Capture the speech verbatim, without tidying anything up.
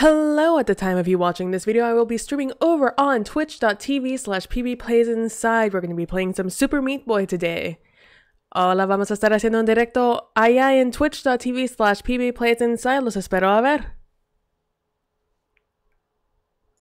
Hello, at the time of you watching this video, I will be streaming over on twitch.tv slash pbplaysinside. We're going to be playing some Super Meatboy today. Hola, vamos a estar haciendo un directo allá en twitch.tv slash pbplaysinside. Los espero a ver.